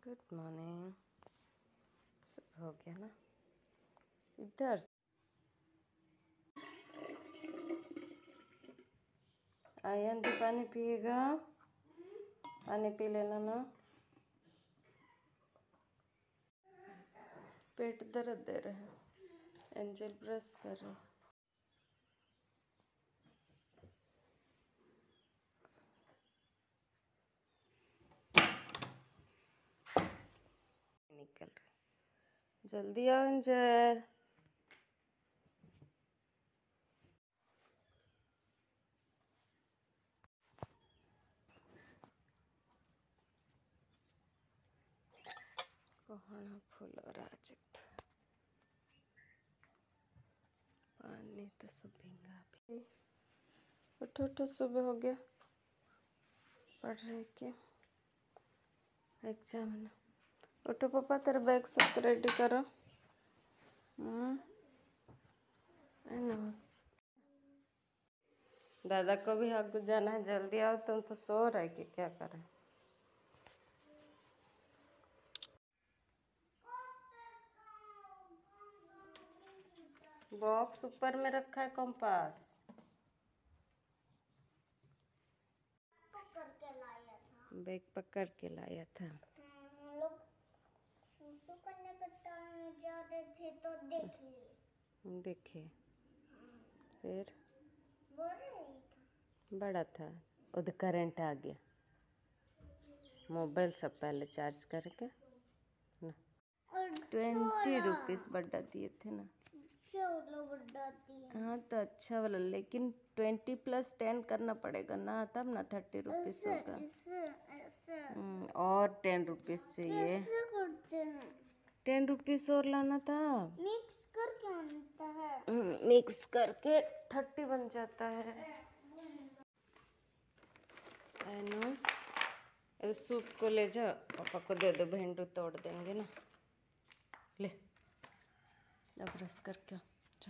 Good morning. सब हो गया ना? इधर आयन भी पानी पिएगा। पानी पी लेना ना। पेट दर्द दे रहा है। एंजल ब्रश कर रही। निकल रही। जल्दी आओ एंजल। कोहणा फूल राजक पानी तो सब भींगा भी। उठो उठो, सुबह हो गया। पढ़ रहे के एग्जाम है ना। उठो पापा, तेरा बैग सब रेडी करो। दादा को भी हक जाना है। जल्दी आओ। तुम तो सो रहे कि क्या कर रहे? बॉक्स ऊपर में रखा है। कंपास बैग पकड़ के लाया था। हम लोग सुसु करने के टाइम जा रहे थे तो देखे। फिर बड़ा था। उधर करंट आ गया। मोबाइल सब पहले चार्ज करके ना। 20 रुपीज़ बड़ा दिए थे ना। हाँ तो अच्छा वाला, लेकिन 20+10 करना पड़ेगा ना, तब ना 30 रुपीज़ होगा। और 10 रुपीज़ चाहिए। 10 रुपीज़ और लाना था। मिक्स करके आता है। मिक्स करके 30 बन जाता है। एनोस, इस सूप को ले जा, पापा को दे दो। भेंडू तोड़ देंगे ना। ले अब ब्रश करके जा।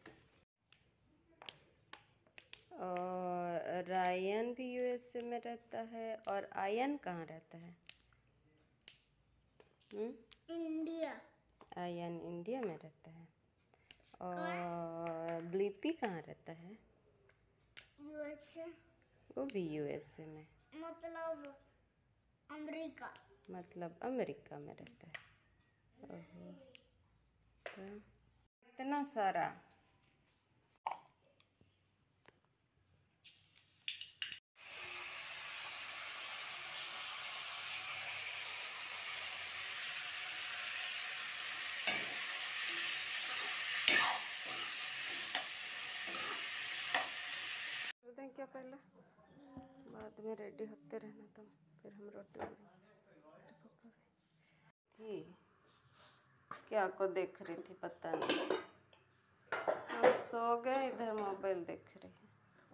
और रायन भी यूएसए में रहता है। और आयन कहाँ रहता है? इंडिया। आयन इंडिया में रहता है। और ब्लीपी कहाँ रहता है? यूएसए। वो भी यूएसए में, मतलब अमेरिका। मतलब अमेरिका में रहता है। ओहो, तो इतना सारा। दें क्या पहले, बाद में रेडी होते रहना तुम। फिर हम रोटी थी। क्या को देख रही थी पता नहीं। हम सो गए, इधर मोबाइल देख रहे हैं।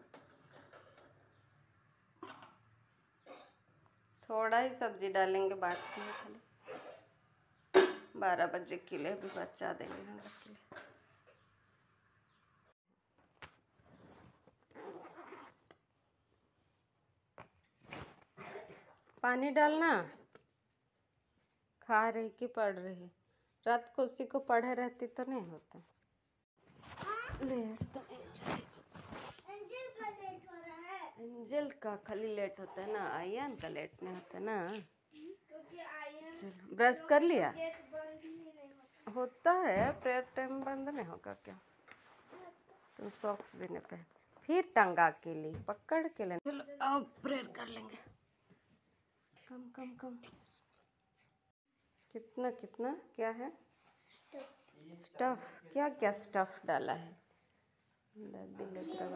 थोड़ा ही सब्जी डालेंगे, बांटते हैं खाली। 12 बजे के लिए भी बचा देंगे हम लोग के लिए। पानी डालना। खा रही कि पढ़ रही? रात को उसी को पढ़े रहती तो नहीं होता। लेट तो नहीं हो रहा है। एंजल का लेट हो रहा है। एंजल का खाली लेट होता है ना, आयन का लेट नहीं होता ना। क्योंकि आयन चलो, ब्रश कर लिया? गेट बंद ही नहीं होता है, प्रेयर टाइम बंद नहीं होगा क्या? तुम सॉक्स भी नहीं पहन, फिर टंगा के लिए पकड़ के ले। चलो अब प्रेयर कर लेंगे। कम कम कम। कितना कितना क्या है? स्टफ। क्या क्या स्टफ डाला है?